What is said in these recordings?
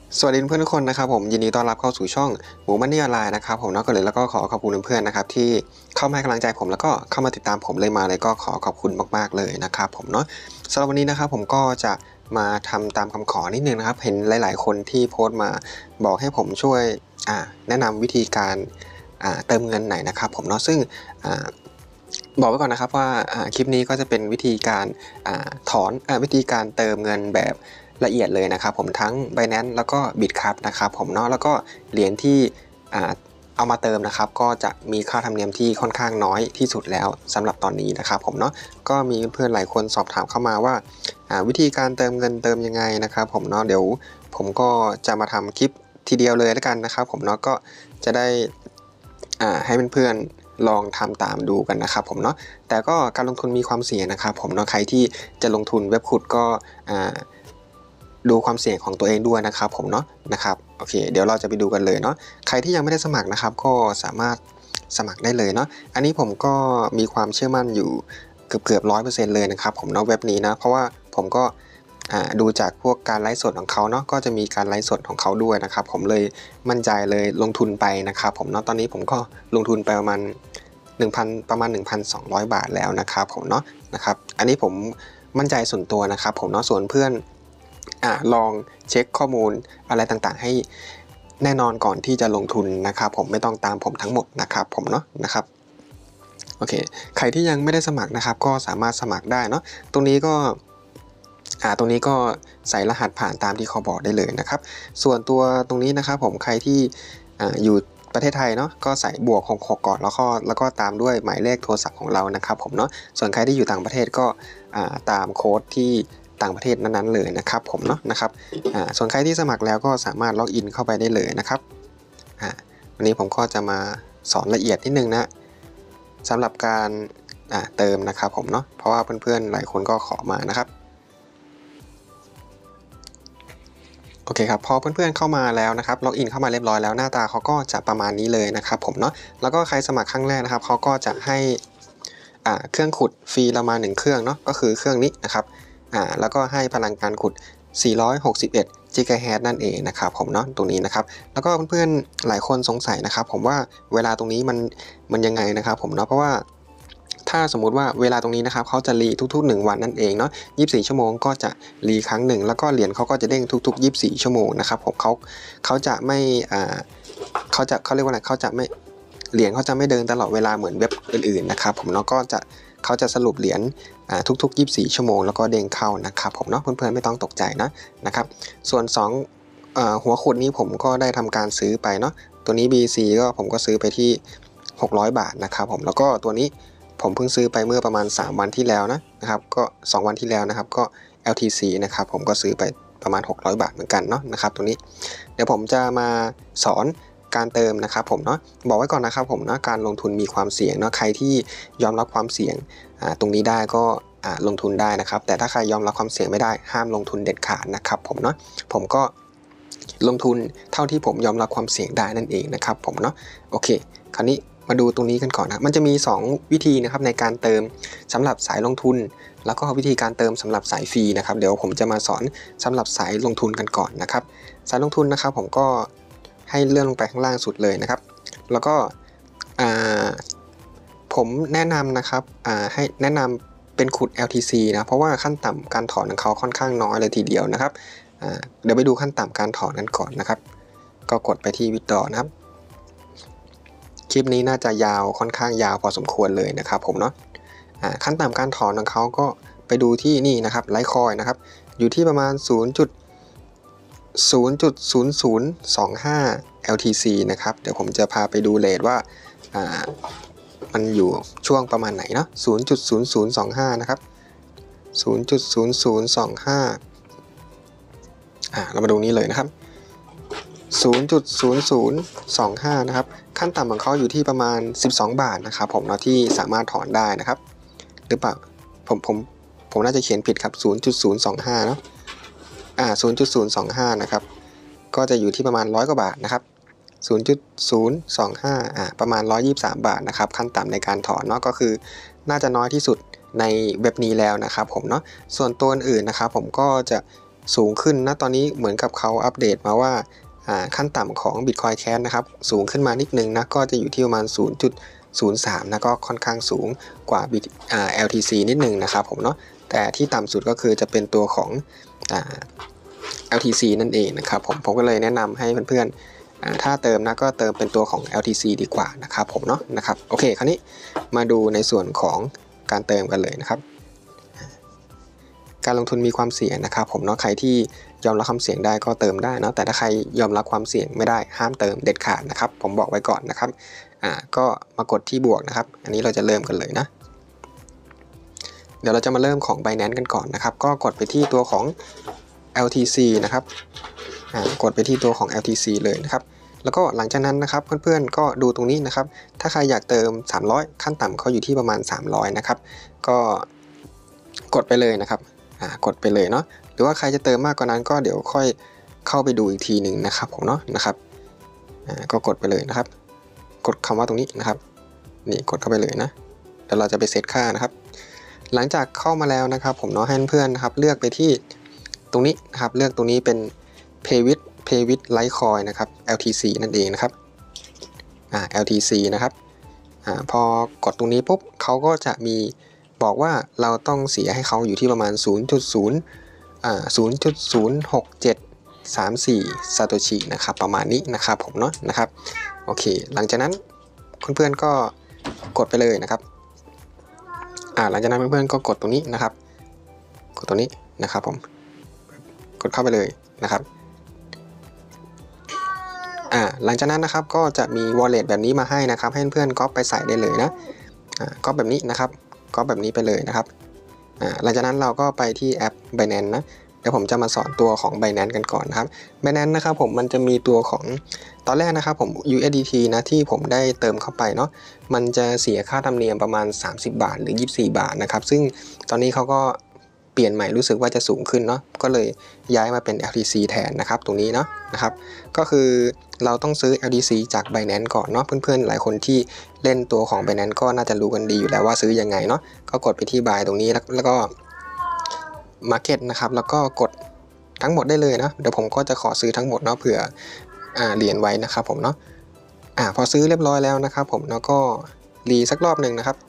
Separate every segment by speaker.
Speaker 1: สวัสดีเพื่อนทุกคนนะครับผมยินดีต้อนรับเข้าสู่ช่องหมูมันนี่ออนไลน์นะครับผมก็เลยแล้วก็ขอขอบคุณเพื่อนๆนะครับที่เข้ามาให้กำลังใจผมแล้วก็เข้ามาติดตามผมเลยมาเลยก็ขอขอบคุณมากๆเลยนะครับผมเนาะสำหรับวันนี้นะครับผมก็จะมาทำตามคำขอนิดนึงนะครับเห็นหลายๆคนที่โพสต์มาบอกให้ผมช่วยแนะนำวิธีการเติมเงินไหนนะครับผมเนาะซึ่งบอกไว้ก่อนนะครับว่าคลิปนี้ก็จะเป็นวิธีการถอนวิธีการเติมเงินแบบละเอียดเลยนะครับผมทั้ง Binance แล้วก็ Bitcup นะครับผมเนาะแล้วก็เหรียญที่เอามาเติมนะครับก็จะมีค่าธรรมเนียมที่ค่อนข้างน้อยที่สุดแล้วสำหรับตอนนี้นะครับผมเนาะก็มีเพื่อนหลายคนสอบถามเข้ามาว่าวิธีการเติมเงินเติมยังไงนะครับผมเนาะเดี๋ยวผมก็จะมาทำคลิปทีเดียวเลยแล้วกันนะครับผมเนาะก็จะได้ให้เพื่อนๆลองทำตามดูกันนะครับผมเนาะแต่ก็การลงทุนมีความเสี่ยงนะครับผมเนาะใครที่จะลงทุนเว็บขุดก็ดูความเสี่ยงของตัวเองด้วยนะครับผมเนาะนะครับโอเคเดี๋ยวเราจะไปดูกันเลยเนาะใครที่ยังไม่ได้สมัครนะครับก็สามารถสมัครได้เลยเนาะอันนี้ผมก็มีความเชื่อมั่นอยู่เกือบ100%เลยนะครับผมเนาะเว็บนี้นะเพราะว่าผมก็ดูจากพวกการไลฟ์สดของเขาเนาะก็จะมีการไลฟ์สดของเขาด้วยนะครับผมเลยมั่นใจเลยลงทุนไปนะครับผมเนาะตอนนี้ผมก็ลงทุนไปประมาณ1,200 บาทแล้วนะครับผมเนาะนะครับอันนี้ผมมั่นใจส่วนตัวนะครับผมเนาะส่วนเพื่อนลองเช็คข้อมูลอะไรต่างๆให้แน่นอนก่อนที่จะลงทุนนะครับผมไม่ต้องตามผมทั้งหมดนะครับผมเนาะนะครับโอเคใครที่ยังไม่ได้สมัครนะครับก็สามารถสมัครได้เนาะตรงนี้ก็ใส่รหัสผ่านตามที่เขาบอกได้เลยนะครับส่วนตัวตรงนี้นะครับผมใครที่อยู่ประเทศไทยเนาะก็ใส่บวก66ก่อนแล้วก็ตามด้วยหมายเลขโทรศัพท์ของเรานะครับผมเนาะส่วนใครที่อยู่ต่างประเทศก็ตามโค้ดที่ต่างประเทศนั้นๆเลยนะครับผมเนาะนะครับส่วนใครที่สมัครแล้วก็สามารถล็อกอินเข้าไปได้เลยนะครับวันนี้ผมก็จะมาสอนละเอียดนิดนึงนะสำหรับการเติมนะครับผมเนาะเพราะว่าเพื่อนๆหลายคนก็ขอมานะครับโอเคครับพอเพื่อนๆเข้ามาแล้วนะครับล็อกอินเข้ามาเรียบร้อยแล้วหน้าตาเขาก็จะประมาณนี้เลยนะครับผมเนาะแล้วก็ใครสมัครครั้งแรกนะครับเขาก็จะให้เครื่องขุดฟรีเรามา1เครื่องเนาะก็คือเครื่องนี้นะครับแล้วก็ให้พลังการขุด461 GHz นั่นเองนะครับผมเนาะตรงนี้นะครับแล้วก็เพื่อนๆหลายคนสงสัยนะครับผมว่าเวลาตรงนี้มันยังไงนะครับผมเนาะเพราะว่าถ้าสมมุติว่าเวลาตรงนี้นะครับเขาจะรีทุกๆ1วันนั่นเองเนาะ24ชั่วโมงก็จะรีครั้งหนึ่งแล้วก็เหรียญเขาก็จะเด้งทุกๆ24ชั่วโมงนะครับผมเขาจะไม่เขาเรียกว่าอะไรเขาจะไม่เหรียญเขาจะไม่เดินตลอดเวลาเหมือนเว็บอื่นๆนะครับผมเนาะก็จะเขาจะสรุปเหรียญทุกๆ24ชั่วโมงแล้วก็เด้งเข้านะครับผมเนาะเพื่อนๆไม่ต้องตกใจนะครับส่วน2หัวขุดนี้ผมก็ได้ทำการซื้อไปเนาะตัวนี้ BC ก็ผมก็ซื้อไปที่600 บาทนะครับผมแล้วก็ตัวนี้ผมเพิ่งซื้อไปเมื่อประมาณ3วันที่แล้วนะครับก็2วันที่แล้วนะครับก็ LTC นะครับผมก็ซื้อไปประมาณ600 บาทเหมือนกันเนาะนะครับตัวนี้เดี๋ยวผมจะมาสอนการเติมนะครับผมเนาะบอกไว้ก่อนนะครับผมเนาะการลงทุนมีความเสี่ยงเนาะใครที่ยอมรับความเสี่ยงตรงนี้ได้ก็ลงทุนได้นะครับแต่ถ้าใครยอมรับความเสี่ยงไม่ได้ห้ามลงทุนเด็ดขาดนะครับผมเนาะผมก็ลงทุนเท่าที่ผมยอมรับความเสี่ยงได้นั่นเองนะครับผมเนาะโอเคคราวนี้มาดูตรงนี้กันก่อนนะมันจะมี2วิธีนะครับในการเติมสำหรับสายลงทุนแล้วก็วิธีการเติมสำหรับสายฟรีนะครับเดี๋ยวผมจะมาสอนสำหรับสายลงทุนกันก่อนนะครับสายลงทุนนะครับผมก็ให้เลื่อนลงไปข้างล่างสุดเลยนะครับแล้วก็ผมแนะนำนะครับให้แนะนำเป็นขุด LTC นะเพราะว่าขั้นต่ำการถอนของเขาค่อนข้างน้อยเลยทีเดียวนะครับเดี๋ยวไปดูขั้นต่ำการถอนกันก่อนนะครับก็กดไปที่วิดดอนะครับคลิปนี้น่าจะยาวค่อนข้างยาวพอสมควรเลยนะครับผมเนาะขั้นต่ำการถอนของเขาก็ไปดูที่นี่นะครับไลท์คอยนะครับอยู่ที่ประมาณ 0.0025 LTC นะครับเดี๋ยวผมจะพาไปดูเรทว่ามันอยู่ช่วงประมาณไหนเนาะ 0.0025 นะครับ 0.0025 เรามาดูนี้เลยนะครับ 0.0025 นะครับขั้นต่ำของเขาอยู่ที่ประมาณ12 บาทนะครับผมเนาะที่สามารถถอนได้นะครับหรือเปล่าผมน่าจะเขียนผิดครับ 0.025 เนาะ0.025 นะครับก็จะอยู่ที่ประมาณ100 กว่าบาทนะครับ 0.025 ประมาณ123 บาทนะครับขั้นต่ำในการถอนเนาะก็คือน่าจะน้อยที่สุดในเว็บนี้แล้วนะครับผมเนาะส่วนตัวอื่นนะครับผมก็จะสูงขึ้นนะตอนนี้เหมือนกับเขาอัปเดตมาว่าขั้นต่ำของ Bitcoin Cash นะครับสูงขึ้นมานิดนึงนะก็จะอยู่ที่ประมาณ 0.03 นะก็ค่อนข้างสูงกว่า LTC นิดนึงนะครับผมเนาะแต่ที่ต่ำสุดก็คือจะเป็นตัวของLTC นั่นเองนะครับผมก็เลยแนะนำให้เพื่อนๆถ้าเติมนะก็เติมเป็นตัวของ LTC ดีกว่านะครับผมเนาะนะครับโอเคคราวนี้มาดูในส่วนของการเติมกันเลยนะครับการลงทุนมีความเสี่ยงนะครับผมเนาะใครที่ยอมรับความเสี่ยงได้ก็เติมได้เนาะแต่ถ้าใครยอมรับความเสี่ยงไม่ได้ห้ามเติมเด็ดขาดนะครับผมบอกไว้ก่อนนะครับก็มากดที่บวกนะครับอันนี้เราจะเริ่มกันเลยนะเดี๋ยวเราจะมาเริ่มของ Binance กันก่อนนะครับก็กดไปที่ตัวของ LTC นะครับกดไปที่ตัวของ LTC เลยนะครับแล้วก็หลังจากนั้นนะครับเพื่อนๆก็ดูตรงนี้นะครับถ้าใครอยากเติม300ขั้นต่ำเขาอยู่ที่ประมาณ300นะครับก็กดไปเลยนะครับกดไปเลยเนาะหรือว่าใครจะเติมมากกว่านั้นก็เดี๋ยวค่อยเข้าไปดูอีกทีหนึ่งนะครับผมเนาะนะครับก็กดไปเลยนะครับกดคำว่าตรงนี้นะครับนี่กดเข้าไปเลยนะเดี๋ยวเราจะไปเซตค่านะครับหลังจากเข้ามาแล้วนะครับผมเนาะให้เพื่อนนะครับเลือกไปที่ตรงนี้นะครับเลือกตรงนี้เป็น Pay with Litecoin นะครับ LTC นั่นเองนะครับLTC นะครับพอกดตรงนี้ปุ๊บเขาก็จะมีบอกว่าเราต้องเสียให้เขาอยู่ที่ประมาณ 0.06734 ซาโตชินะครับประมาณนี้นะครับผมเนาะนะครับโอเคหลังจากนั้นเพื่อนๆก็กดไปเลยนะครับหลังจากนั้นเพื่อนๆก็กดตรงนี้นะครับกดตรงนี้นะครับผมกดเข้าไปเลยนะครับหลังจากนั้นนะครับก็จะมี wallet แบบนี้มาให้นะครับให้เพื่อนๆก๊อปไปใส่ได้เลยนะก๊อปแบบนี้นะครับก๊อปแบบนี้ไปเลยนะครับหลังจากนั้นเราก็ไปที่แอป Binance นะเดี๋ยวผมจะมาสอนตัวของ Binance กันก่อนนะครับ Binance นะครับผมมันจะมีตัวของตอนแรกนะครับผม USDT นะที่ผมได้เติมเข้าไปเนาะมันจะเสียค่าธรรมเนียมประมาณ30 บาทหรือ24 บาทนะครับซึ่งตอนนี้เขาก็เปลี่ยนใหม่รู้สึกว่าจะสูงขึ้นเนาะก็เลยย้ายมาเป็น LTC แทนนะครับตรงนี้เนาะนะครับก็คือเราต้องซื้อ LTC จาก Binance ก่อนเนาะเพื่อนๆหลายคนที่เล่นตัวของ Binance ก็น่าจะรู้กันดีอยู่แล้วว่าซื้อยังไงเนาะก็กดไปที่ Buy ตรงนี้แล้วก็ Market นะครับแล้วก็กดทั้งหมดได้เลยนะเดี๋ยวผมก็จะขอซื้อทั้งหมดเนาะเผื่อเหรียญไว้นะครับผมเนาะพอซื้อเรียบร้อยแล้วนะครับผมแล้วก็รีสักรอบหนึ่งนะครับ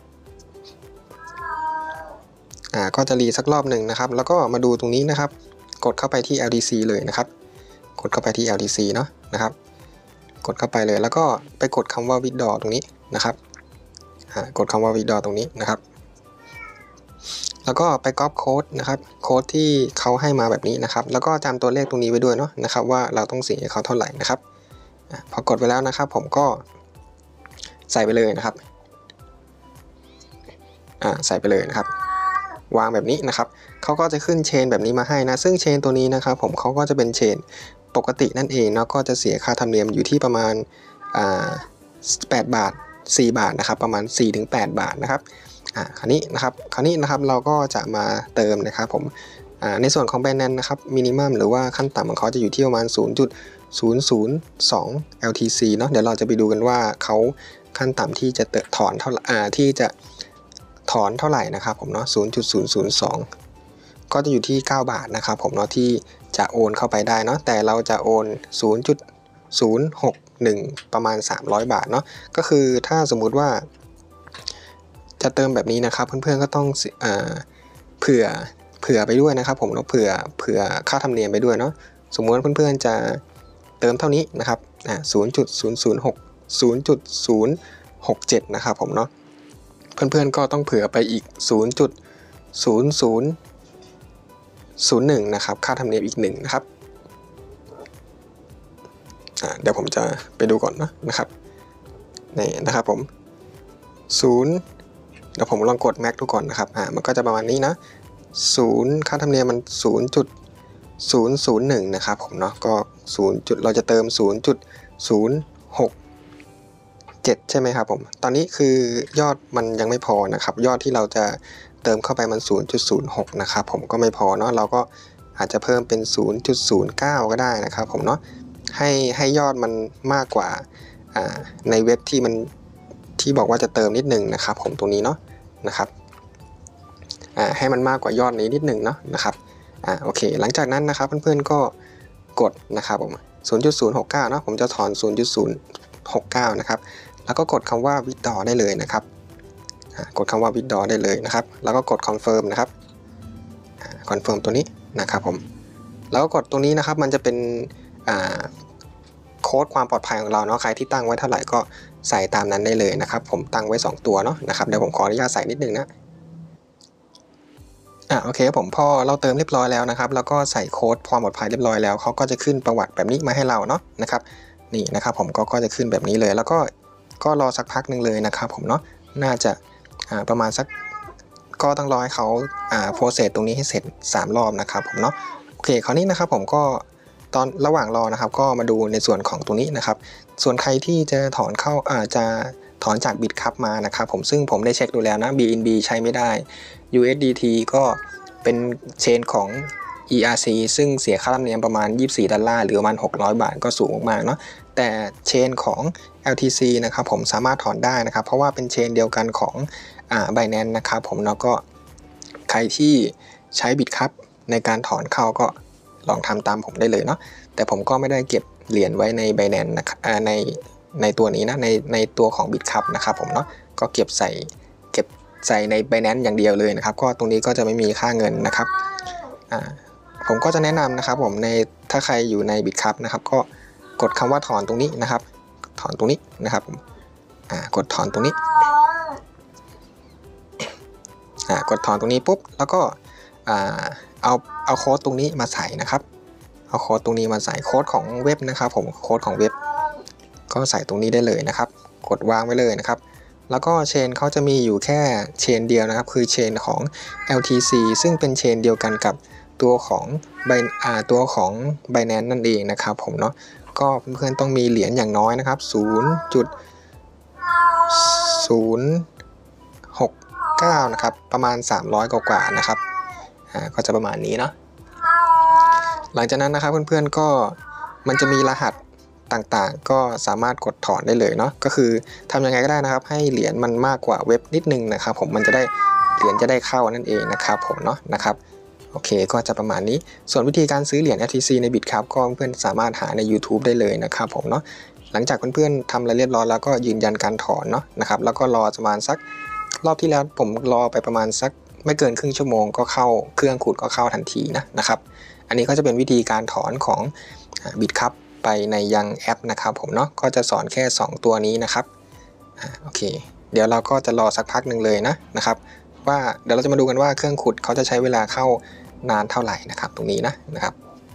Speaker 1: ก็จะรีสักรอบหนึ่งนะครับแล้วก็มาดูตรงนี้นะครับกดเข้าไปที่ LTC เลยนะครับกดเข้าไปที่ LTC เนาะนะครับกดเข้าไปเลยแล้วก็ไปกดคำว่า withdraw ตรงนี้นะครับกดคำว่า withdraw ตรงนี้นะครับแล้วก็ไปก๊อปโค้ดนะครับโค้ดที่เขาให้มาแบบนี้นะครับแล้วก็จำตัวเลขตรงนี้ไว้ด้วยเนาะนะครับว่าเราต้องเสียเขาเท่าไหร่นะครับพอกดไปแล้วนะครับผมก็ใส่ไปเลยนะครับใส่ไปเลยนะครับวางแบบนี้นะครับเขาก็จะขึ้นเชนแบบนี้มาให้นะซึ่งเชนตัวนี้นะครับผมเขาก็จะเป็นเชนปกตินั่นเองเนาะก็จะเสียค่าธรรมเนียมอยู่ที่ประมาณ8 บาท4 บาทนะครับประมาณ 4-8 บาทนะครับคราวนี้นะครับเราก็จะมาเติมนะครับผมในส่วนของ Binance นะครับมินิมัมหรือว่าขั้นต่ำของเขาจะอยู่ที่ประมาณ 0.002 LTC เนาะเดี๋ยวเราจะไปดูกันว่าเขาขั้นต่ำที่จะถอนเท่าไหร่นะครับผมเนาะ 0.002 ก็จะอยู่ที่9 บาทนะครับผมเนาะที่จะโอนเข้าไปได้เนาะแต่เราจะโอน 0.061 ประมาณ300 บาทเนาะก็คือถ้าสมมุติว่าจะเติมแบบนี้นะครับเพื่อนๆก็ต้องเผื่อไปด้วยนะครับผมเนาะเผื่อค่าธรรมเนียมไปด้วยเนาะสมมติว่าเพื่อนๆจะเติมเท่านี้นะครับ0.067 นะครับผมเนาะเพื่อนๆก็ต้องเผื่อไปอีก 0.0001 นะครับค่าธรรมเนียมอีก1นะครับเดี๋ยวผมจะไปดูก่อนนะครับนี่นะครับผมเดี๋ยวผมลองกด Max ดูก่อนนะครับมันก็จะประมาณนี้นะค่าธรรมเนียมมัน 0.001 นะครับผมเนาะก็เราจะเติม 0.067 ใช่ไหมครับผมตอนนี้คือยอดมันยังไม่พอนะครับยอดที่เราจะเติมเข้าไปมัน 0.06 นะครับผมก็ไม่พอเนาะเราก็อาจจะเพิ่มเป็น 0.09 ก็ได้นะครับผมเนาะให้ยอดมันมากกว่าในเว็บที่บอกว่าจะเติมนิดนึงนะครับผมตรงนี้เนาะนะครับให้มันมากกว่ายอดนี้นิดนึงเนาะนะครับโอเคหลังจากนั้นนะครับเพื่อนๆก็กดนะครับผม 0.069 เนาะผมจะถอน 0.069 นะครับแล้วก็กดคำว่า withdraw ได้เลยนะครับกดคำว่า withdraw ได้เลยนะครับแล้วก็กด confirm นะครับconfirm ตัวนี้นะครับผมแล้วก็กดตรงนี้นะครับมันจะเป็นโค้ดความปลอดภัยของเราเนาะใครที่ตั้งไว้เท่าไหร่ก็ใส่ตามนั้นได้เลยนะครับผมตั้งไว้2ตัวเนาะนะครับเดี๋ยวผมขออนุญาตใส่นิดนึงนะโอเคผมพอเราเติมเรียบร้อยแล้วนะครับแล้วก็ใส่โค้ดความปลอดภัยเรียบร้อยแล้วเขาก็จะขึ้นประวัติแบบนี้มาให้เราเนาะนะครับนี่นะครับผมก็จะขึ้นแบบนี้เลยแล้วก็รอสักพักหนึ่งเลยนะครับผมเนาะน่าจะประมาณสักก็ต้องรอให้เขาโปรเซสตรงนี้ให้เสร็จ3รอบนะครับผมเนาะโอเคคราวนี้นะครับผมก็ตอนระหว่างรอนะครับก็มาดูในส่วนของตรงนี้นะครับส่วนใครที่จะถอนเข้าจะถอนจาก Bitcup มานะครับผมซึ่งผมได้เช็คดูแล้วนะ BNB ใช้ไม่ได้ USDT ก็เป็นเชนของ ERC ซึ่งเสียค่าธรรมเนียมประมาณ$24หรือประมาณ600 บาทก็สูงมากๆเนาะแต่เชนของ LTC นะครับผมสามารถถอนได้นะครับเพราะว่าเป็นเชนเดียวกันของBinance นะครับผมแล้วก็ใครที่ใช้ Bitcup ในการถอนเข้าก็ลองทำตามผมได้เลยเนาะแต่ผมก็ไม่ได้เก็บเหรียญไว้ใน Binance นะครับในตัวนี้นะในตัวของ Bitcup นะครับผมเนาะก็เก็บใส่ใน Binance อย่างเดียวเลยนะครับก็ตรงนี้ก็จะไม่มีค่าเงินนะครับผมก็จะแนะนำนะครับผมถ้าใครอยู่ใน Bitcup นะครับก็กดคำว่าถอนตรงนี้นะครับถอนตรงนี้นะครับผมกดถอนตรงนี้กดถอนตรงนี้ปุ๊บแล้วก็เอาโค้ดตรงนี้มาใส่นะครับเอาโค้ดตรงนี้มาใส่โค้ดของเว็บนะครับผมโค้ดของเว็บก็ใส่ตรงนี้ได้เลยนะครับกดวางไว้เลยนะครับแล้วก็เชนเขาจะมีอยู่แค่เชนเดียวนะครับคือเชนของ LTC ซึ่งเป็นเชนเดียวกันกับตัวของBinance นั่นเองนะครับผมเนาะก็เพื่อนๆต้องมีเหรียญอย่างน้อยนะครับ 0.069 นะครับประมาณ300กว่านะครับก็จะประมาณนี้เนาะหลังจากนั้นนะครับเพื่อนๆก็มันจะมีรหัสต่างๆก็สามารถกดถอนได้เลยเนาะก็คือทำยังไงก็ได้นะครับให้เหรียญมันมากกว่าเว็บนิดนึงนะครับผมมันจะได้เหรียญจะได้เข้านั่นเองนะครับผมเนาะนะครับโอเคก็จะประมาณนี้ส่วนวิธีการซื้อเหรียญ LTC ใน Bitcup ก็เพื่อนๆสามารถหาใน YouTube ได้เลยนะครับผมเนาะหลังจากเพื่อนๆทำอะไรเรียบร้อยแล้วก็ยืนยันการถอนเนาะนะครับแล้วก็รอประมาณสักรอบที่แล้วผมรอไปประมาณสักไม่เกินครึ่งชั่วโมงก็เข้าเครื่องขุดก็เข้าทันทีนะครับอันนี้ก็จะเป็นวิธีการถอนของ Bitcup ไปในยังแอปนะครับผมเนาะก็จะสอนแค่2ตัวนี้นะครับโอเคเดี๋ยวเราก็จะรอสักพักหนึ่งเลยนะครับว่าเดี๋ยวเราจะมาดูกันว่าเครื่องขุดเขาจะใช้เวลาเข้านานเท่าไหร่นะครับตรงนี้นะครับ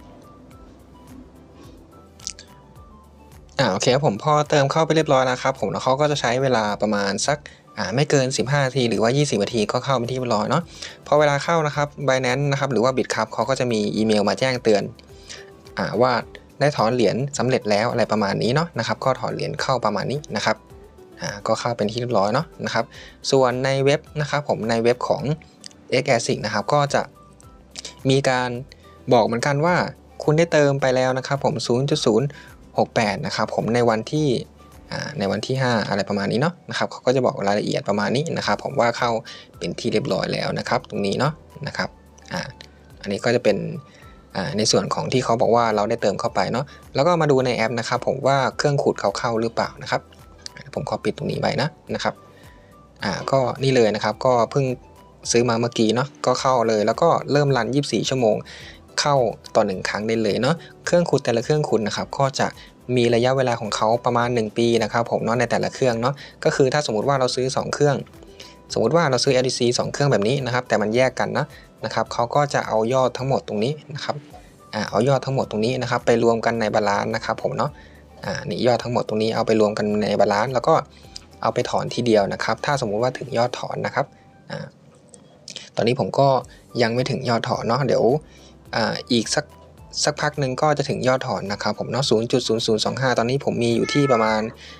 Speaker 1: โอเคครับผมพอเติมเข้าไปเรียบร้อยนะครับผมแล้วเขาก็จะใช้เวลาประมาณสักไม่เกิน15นาทีหรือว่า20นาทีก็เข้าไปที่เรียบร้อยเนาะพอเวลาเข้านะครับ Binance นะครับหรือว่า Bitcup เขาก็จะมีอีเมลมาแจ้งเตือนว่าได้ถอนเหรียญสำเร็จแล้วอะไรประมาณนี้เนาะนะครับก็ถอนเหรียญเข้าประมาณนี้นะครับก็เข้าเป็นที่เรียบร้อยเนาะนะครับส่วนในเว็บนะครับผมในเว็บของ Xasic นะครับก็จะมีการบอกเหมือนกันว่าคุณได้เติมไปแล้วนะครับผม 0.068 นะครับผมในวันที่5อะไรประมาณนี้เนาะนะครับเขาก็จะบอกรายละเอียดประมาณนี้นะครับผมว่าเข้าเป็นที่เรียบร้อยแล้วนะครับตรงนี้เนาะนะครับอันนี้ก็จะเป็นในส่วนของที่เขาบอกว่าเราได้เติมเข้าไปเนาะแล้วก็มาดูในแอปนะครับผมว่าเครื่องขุดเขาเข้าหรือเปล่านะครับผมขอปิดตรงนี้ไว้นะครับก็นี่เลยนะครับก็เพิ่งซื้อมาเมื่อกี้เนาะก็เข้าเลยแล้วก็เริ่มรัน24ชั่วโมงเข้าต่อ1ครั้งได้เลยเนาะเครื่องขุดแต่ละเครื่องขุดนะครับก็จะมีระยะเวลาของเขาประมาณ1ปีนะครับผมเนาะในแต่ละเครื่องเนาะก็คือถ้าสมมุติว่าเราซื้อ2เครื่องสมมุติว่าเราซื้อ LTC 2เครื่องแบบนี้นะครับแต่มันแยกกันนะครับเขาก็จะเอายอดทั้งหมดตรงนี้นะครับเอายอดทั้งหมดตรงนี้นะครับไปรวมกันในบาลานซ์นะครับผมเนาะนี่ยอดทั้งหมดตรงนี้เอาไปรวมกันในบาลานซ์แล้วก็เอาไปถอนทีเดียวนะครับถ้าสมมุติว่าถึงยอดถอนนะครับตอนนี้ผมก็ยังไม่ถึงยอดถอนเนาะเดี๋ยวอีกสักพักหนึ่งก็จะถึงยอดถอนนะครับผมเนาะ 0.0025 ตอนนี้ผมมีอยู่ที่ประมาณ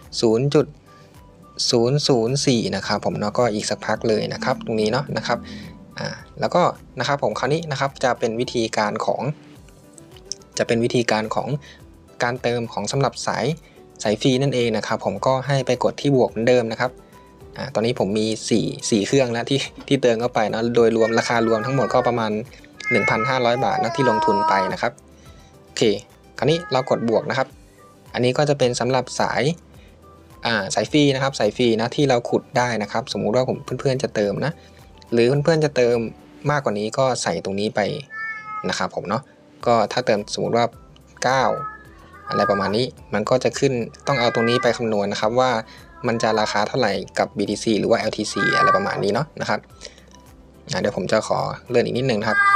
Speaker 1: 0.004 นะครับผมเนาะก็อีกสักพักเลยนะครับตรงนี้เนาะนะครับแล้วก็นะครับผมคราวนี้นะครับจะเป็นวิธีการของการเติมของสำหรับสายฟรีนั่นเองนะครับผมก็ให้ไปกดที่บวกเหมือนเดิมนะครับตอนนี้ผมมี4เครื่องแล้วที่เติมเข้าไปนะโดยรวมราคารวมทั้งหมดก็ประมาณ 1,500 บาทนะที่ลงทุนไปนะครับโอเคคราวนี้เรากดบวกนะครับอันนี้ก็จะเป็นสำหรับสายฟรีนะครับสายฟรีนะที่เราขุดได้นะครับสมมุติว่าเพื่อนๆจะเติมนะหรือเพื่อนๆจะเติมมากกว่านี้ก็ใส่ตรงนี้ไปนะครับผมเนาะก็ถ้าเติมสมมุติว่า9อะไรประมาณนี้มันก็จะขึ้นต้องเอาตรงนี้ไปคำนวณนะครับว่ามันจะราคาเท่าไหร่กับ BTC หรือว่า LTC อะไรประมาณนี้เนาะนะครับเดี๋ยวผมจะขอเลื่อนอีกนิดนึงนะครับ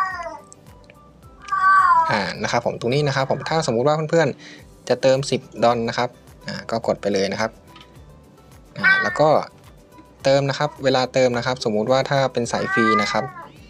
Speaker 1: นะครับผมตรงนี้นะครับผมถ้าสมมุติว่าเพื่อนๆจะเติม10 ดอลนะครับก็กดไปเลยนะครับแล้วก็เติมนะครับเวลาเติมนะครับสมมุติว่าถ้าเป็นสายฟรีนะครับ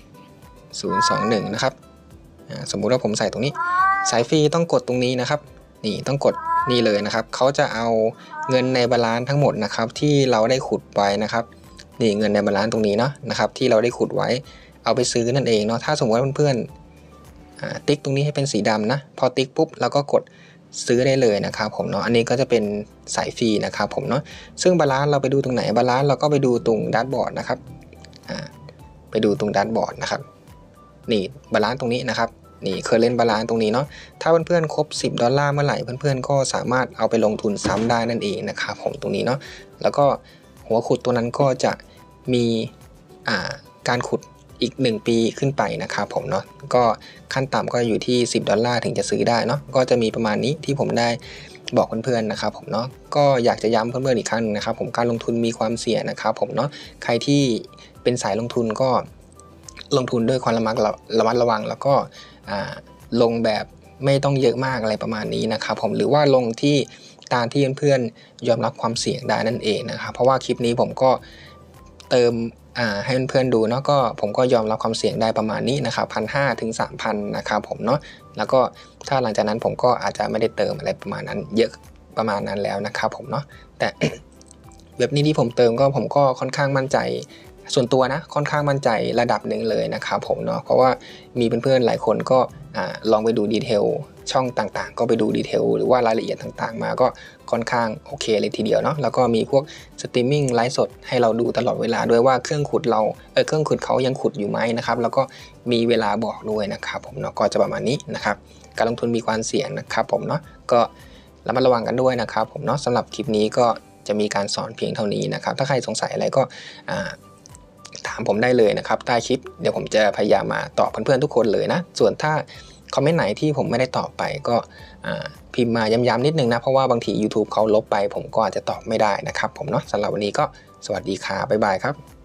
Speaker 1: 021นะครับสมมุติว่าผมใส่ตรงนี้สายฟรีต้องกดตรงนี้นะครับนี่ต้องกดนี่เลยนะครับเขาจะเอาเงินในบาลานซ์ทั้งหมดนะครับที่เราได้ขุดไว้นะครับนี่เงินในบาลานซ์ตรงนี้เนาะนะครับที่เราได้ขุดไว้เอาไปซื้อนั่นเองเนาะถ้าสมมติว่าเพื่อนๆติ๊กตรงนี้ให้เป็นสีดำนะพอติ๊กปุ๊บเราก็กดซื้อได้เลยนะครับผมเนาะอันนี้ก็จะเป็นสายฟรีนะครับผมเนาะซึ่งบาลานซ์เราไปดูตรงไหนบาลานซ์เราก็ไปดูตรงแดชบอร์ดนะครับไปดูตรงแดชบอร์ดนะครับนี่บาลานซ์ตรงนี้นะครับนี่เคยเล่นบาลานซ์ตรงนี้เนาะถ้าเพื่อนๆครบ$10เมื่อไหร่เพื่อนๆก็สามารถเอาไปลงทุนซ้ำได้นั่นเองนะครับผมตรงนี้เนาะแล้วก็หัวขุดตัวนั้นก็จะมีการขุดอีก1 ปีขึ้นไปนะครับผมเนาะก็ขั้นต่ำก็อยู่ที่$10ถึงจะซื้อได้เนาะก็จะมีประมาณนี้ที่ผมได้บอกเพื่อนๆนะครับผมเนาะก็อยากจะย้ำเพื่อนๆอีกครั้งนึงนะครับผมการลงทุนมีความเสี่ยงนะครับผมเนาะใครที่เป็นสายลงทุนก็ลงทุนด้วยความระมัดระวังแล้วก็ลงแบบไม่ต้องเยอะมากอะไรประมาณนี้นะครับผมหรือว่าลงที่ตามที่เพื่อนๆยอมรับความเสี่ยงได้นั่นเองนะครับเพราะว่าคลิปนี้ผมก็เติมให้เพื่อนๆดูเนาะก็ผมก็ยอมรับความเสี่ยงได้ประมาณนี้นะครับ1,500 ถึง 3,000นะครับผมเนาะแล้วก็ถ้าหลังจากนั้นผมก็อาจจะไม่ได้เติมอะไรประมาณนั้นเยอะประมาณนั้นแล้วนะครับผมเนาะแต่ เว็บนี้ที่ผมเติมก็ผมก็ค่อนข้างมั่นใจส่วนตัวนะค่อนข้างมั่นใจระดับหนึ่งเลยนะครับผมเนาะเพราะว่ามีเพื่อนๆหลายคนก็ลองไปดูดีเทลช่องต่างๆก็ไปดูดีเทลหรือว่ารายละเอียดต่างๆมาก็ค่อนข้างโอเคเลยทีเดียวเนาะแล้วก็มีพวกสตรีมมิ่งไลฟ์สดให้เราดูตลอดเวลาด้วยว่าเครื่องขุดเครื่องขุดเขายังขุดอยู่ไหมนะครับแล้วก็มีเวลาบอกด้วยนะครับผมเนาะก็จะประมาณนี้นะครับการลงทุนมีความเสี่ยงนะครับผมเนาะก็ระมัดระวังกันด้วยนะครับผมเนาะสำหรับคลิปนี้ก็จะมีการสอนเพียงเท่านี้นะครับถ้าใครสงสัยอะไรก็ถามผมได้เลยนะครับใต้คลิปเดี๋ยวผมจะพยายามมาตอบเพื่อนๆทุกคนเลยนะส่วนถ้าคอมเมนต์ไหนที่ผมไม่ได้ตอบไปก็พิมพ์มาย้ำๆนิดนึงนะเพราะว่าบางที YouTube เขาลบไปผมก็อาจจะตอบไม่ได้นะครับผมเนาะสำหรับวันนี้ก็สวัสดีค่ะบ๊ายบายครับ